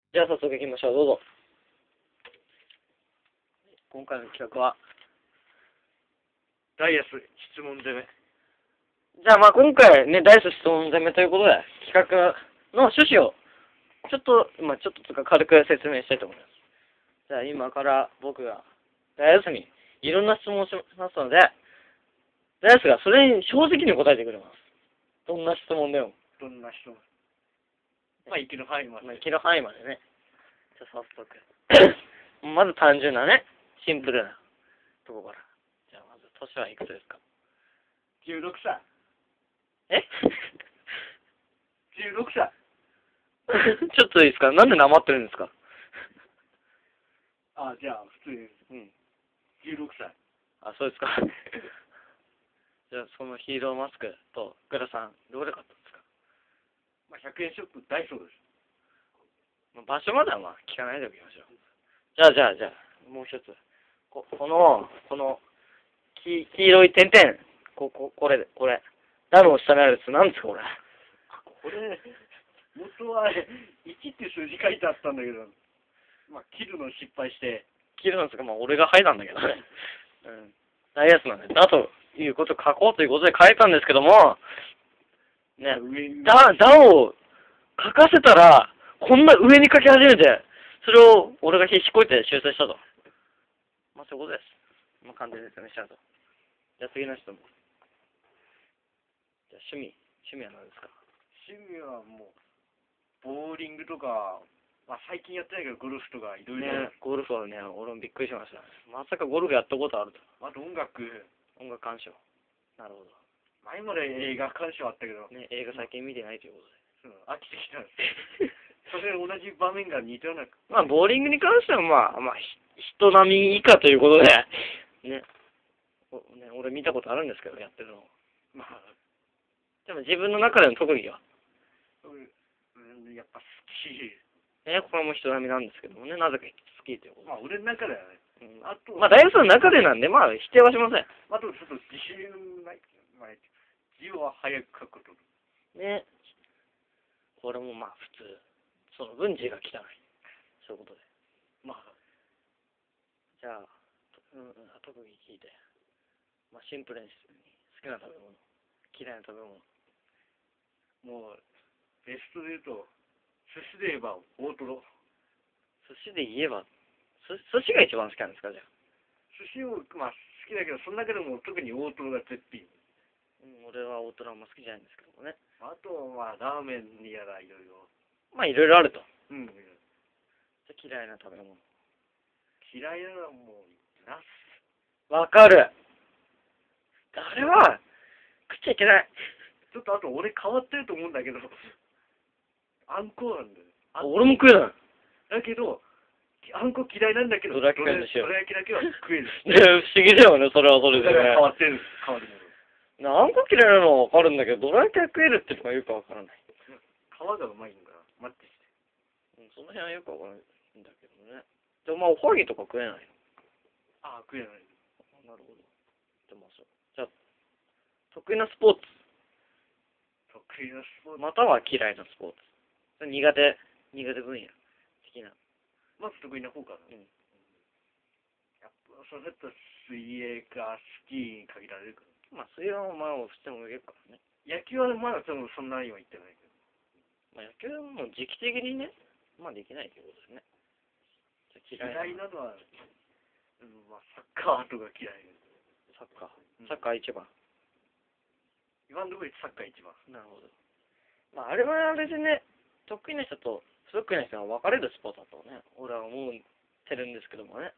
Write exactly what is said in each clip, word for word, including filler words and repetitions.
じゃあ早速行きましょう。どうぞ。今回の企画は、 ダイヤス質問攻め。 じゃあまあ今回ね、ダイス質問攻めということで、企画の趣旨を、ちょっと、まあちょっとつか軽く説明したいと思います。じゃあ今から僕が、ダイスにいろんな質問をしますので、ダイスがそれに正直に答えてくれます。どんな質問でも。 どんな質問？まあ、生きる範囲まで。 まあ、生きる範囲までね。じゃあ早速。まず単純なね、シンプルなとこから。じゃあまず、年はいくつですか？ じゅうろくさい。 えじゅうろくさい。 ちょっといいですか？なんでなまってるんですか？ あ、じゃあ、普通に。 うん。 じゅうろくさい。 あ、そうですか。じゃあ、そのヒーローマスクとグラさん、どれ買ったんですか？ まあ、ひゃくえんショップダイソーです。 まあ場所まではまあ聞かないでおきましょう。じゃあ、じゃあ、じゃあ、もう一つ。ここの、この、黄黄色い点々。こ、こ、これ、これ。ダムを下にあるやつ、なんですか、これ。 これ、元はいちっていう数字書いてあったんだけど、まあ、切るの失敗して。 切るんですか？まあ、俺が吐いたんだけどね。うん。ダイヤスなんで、だということを書こうということで書いたんですけども、ね、だ、だを書かせたら、こんな上に書き始めて、それを俺が必死こいて修正したと。まあ、そういうことです。まあ、完全に説明したと。じゃあ次の人も。じゃあ趣味、趣味は何ですか？ 趣味はもう、ボーリングとか、まあ、最近やってないけど、ゴルフとかいろいろ。 ね、ゴルフはね、俺もびっくりしました。まさかゴルフやったことあると。 あと音楽。 音楽鑑賞。なるほど。 前まで映画鑑賞あったけど、 ね、映画最近見てないということで。 うん、飽きてきたんです。それ同じ場面が似たような。 まあ、ボーリングに関しては、まあ、まあ、ひ人並み以下ということで、ね。おね、俺見たことあるんですけど、やってるの。 まあ、 でも自分の中での特技は、 うん、やっぱ好き。 ね、これも人並みなんですけどもね、なぜか好きということで。 まあ、俺の中ではね。 うん、 あと、 まあ、ダイヤスの中でなんで、まあ、否定はしません。 あと、ちょっと自信ない。まあ、字を早く書くこと。 ね。これもまあ、普通。その分字が汚い。そういうことで。 まあ、 じゃあ、うん、特技聞いて。まあ、シンプルに好きな食べ物。嫌いな食べ物。 もう、ベストで言うと、寿司で言えば大トロ。 寿司で言えば、す寿司が一番好きなんですか、じゃあ。 寿司を、まあ、好きだけど、その中でも特に大トロが絶品。 うん、俺は大トロあんま好きじゃないんですけどもね。 あと、まあ、ラーメンにやらいろいろ。 まあ、いろいろあると。 うん。 じゃあ嫌いな食べ物。 嫌いなのはもう、ナス。 わかる。あれは、食っちゃいけない。 ちょっとあと、俺変わってると思うんだけど、あんこなんだよ。 俺も食えない。 だけど、あんこ嫌いなんだけど、 どら焼きにしようどら焼きだけは食える。 ね、不思議だよね、それはそれでだからね。 変わってる、変わるもの。 あんこ嫌いなのはわかるんだけど、どら焼きが食えるっていうのがよくわからない。 皮がうまいんだ。待ってして。 うん、その辺はよくわからないんだけどね。でもまあ、おはぎとか食えないよ。 ああ、食えない。 なるほど。でもそう。じゃあ、得意なスポーツ。 得意なスポーツ。 または嫌いなスポーツ。それ苦手、苦手分野。的な。 まず得意な方かな。 うん。 やっぱ、それだったら水泳かスキーに限られるから。 まあ、水泳はまあ、してもいいからね。 野球はまだ多分そんなには言ってないけど。 まあ、野球はもう時期的にね、まあできないということですね。じゃあ嫌いな。 嫌いなのは、うん、まあ、サッカーとか嫌い。 サッカー。サッカー一番。 今のところサッカー一番。 なるほど。まあ、あれはあれでね、得意な人と不得意な人が分かれるスポーツだとね、俺は思ってるんですけどもね。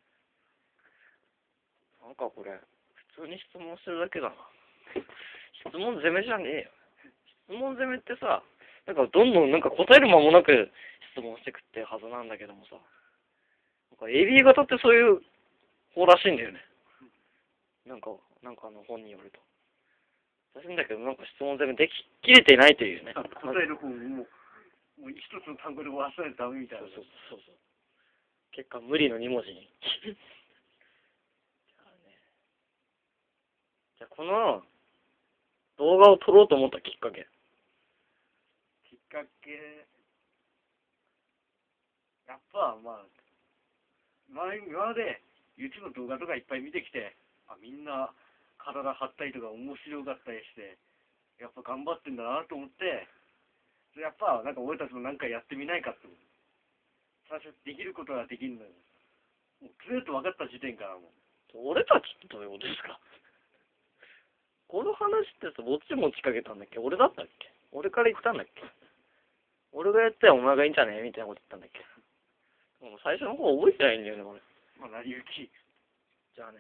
なんかこれ、普通に質問してるだけだな。質問攻めじゃねえよ。質問攻めってさ、なんかどんどんなんか答える間もなく質問してくってはずなんだけどもさ、なんかエービー 型ってそういう方らしいんだよね。なんか、なんかあの本によると。らしいんだけど、なんか質問攻めでききれていないというね。 答える方ももう、もう一つの単語で終わらせないとダメみたいな。 そうそうそうそう。結果無理のに文字に。じゃあね。じゃあこの動画を撮ろうと思ったきっかけ。 きっかけ、 やっぱ、まあ、前今まで YouTube の動画とかいっぱい見てきて、あ、みんな体張ったりとか面白かったりして、やっぱ頑張ってんだなと思って、やっぱなんか俺たちもなんかやってみないかって思う。最初できることはできるのよ。もうずーっと分かった時点からもう。 俺たちってどういうことですか？この話ってさ、どっち持ちかけたんだっけ？俺だったっけ？俺から言ったんだっけ？俺がやったらお前がいいんじゃねえみたいなこと言ったんだっけ？もう最初の方覚えてないんだよね、俺。 まあ、成り行き。 じゃあね。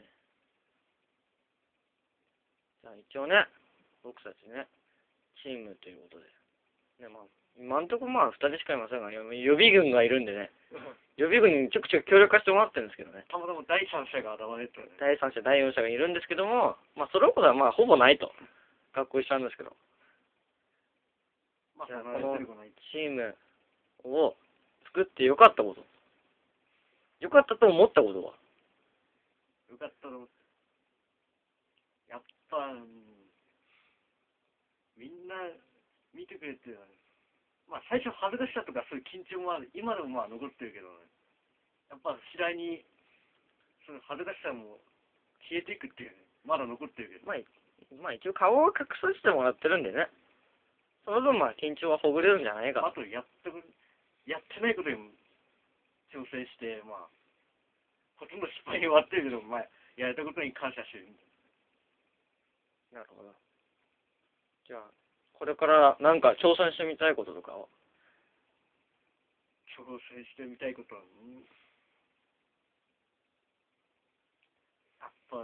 じゃあ一応ね、僕たちね、チームということで。ね、まあ、今んとこまあふたりしかいませんが、予備軍がいるんでね、予備軍にちょくちょく協力してもらってるんですけどね。 たまたま第三者が現れたね。 第三者、第四者がいるんですけども、まあそれほどはまあほぼないと。学校一緒なんですけど。 まあ、 じゃあそこののチームを作ってよかったこと。よかったと思ったことは。 よかったの。やっぱ、うん、みんな見てくれてる、まあ最初恥ずかしさとかそういう緊張もある。今でもまあ残ってるけどね。やっぱ次第に、その恥ずかしさも消えていくっていうね。まだ残ってるけど。 まあ、まあ一応顔を隠させてもらってるんでね。その分まあ緊張はほぐれるんじゃないかあとやってる、やってないことにも挑戦して、まあ、ほとんど失敗に終わってるけど、まあ、やれたことに感謝してる。 なるほど。じゃあ、これからなんか挑戦してみたいこととかを。 挑戦してみたいことは、うん、やっぱ、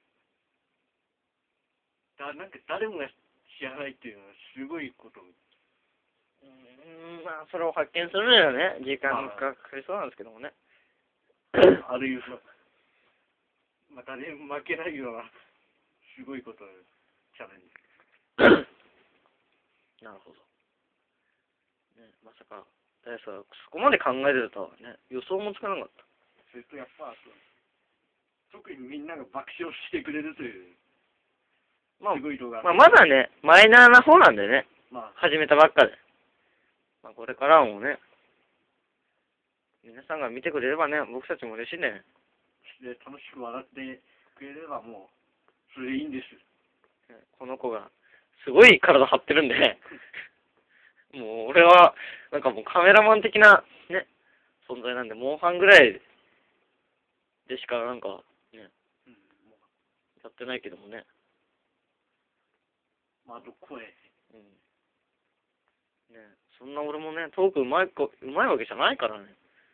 だ、なんか誰もが知らないっていうのはすごいこと。 うーん、まあそれを発見するにはね、時間がかかりそうなんですけどもね。 あるいは、まあ、誰も負けないような、すごいこと、チャレンジ。 なるほど。ね、まさか、大さん、そこまで考えてるとはね、予想もつかなかった。 それとやっぱ、特にみんなが爆笑してくれるという、 まあ、 すごい動画。 まあ、まだね、マイナーな方なんでね、 まあ、 始めたばっかで。まあ、これからもね、皆さんが見てくれればね、僕たちも嬉しいんでね。 で楽しく笑ってくれればもう、それでいいんです。 この子が、すごい体張ってるんで、もう俺は、なんかもうカメラマン的な、ね、存在なんで、モンハンぐらいでしかなんか、ね、 うん、 やってないけどもね。 まあ、あと声。 うん。ね、そんな俺もね、トークうまいこ、うまいわけじゃないからね。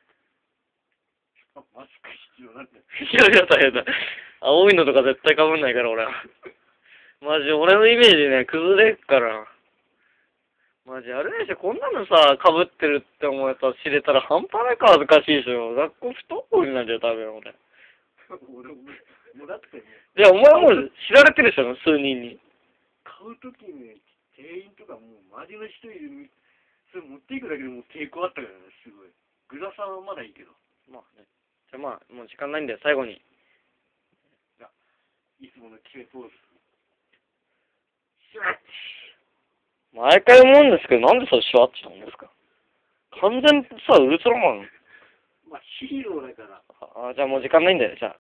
マスク必要なんだよ。 いやいや、大変だ。青いのとか絶対被んないから、俺は。マジ、俺のイメージね、崩れっから。マジ、あれでしょ、こんなのさ、被ってるって思えたら知れたら半端ないか恥ずかしいでしょ。学校不登校になっちゃう、多分俺。 俺も、もうだってね。 いや、お前もう知られてるでしょ、数人に。 買うときにね、店員とかもう周りの人いる、それ持っていくだけでもう抵抗あったからね、すごい。グラさんはまだいいけど。 まあね。じゃあまあ、もう時間ないんで、最後に。 いつもの決めポーズ。 毎回思うんですけど、なんでそうシュワッチなんですか？完全にさ、ウルトラマン。 まあ、ヒーローだから。 あ、じゃあもう時間ないんで、じゃあ。